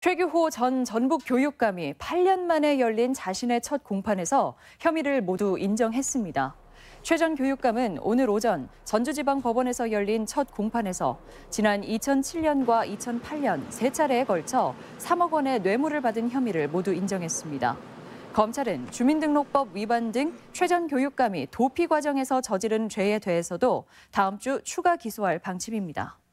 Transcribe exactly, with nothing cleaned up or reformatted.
최규호 전 전북교육감이 팔 년 만에 열린 자신의 첫 공판에서 혐의를 모두 인정했습니다. 최 전 교육감은 오늘 오전 전주지방법원에서 열린 첫 공판에서 지난 이천칠 년과 이천팔 년 세 차례에 걸쳐 삼억 원의 뇌물을 받은 혐의를 모두 인정했습니다. 검찰은 주민등록법 위반 등 최 전 교육감이 도피 과정에서 저지른 죄에 대해서도 다음 주 추가 기소할 방침입니다.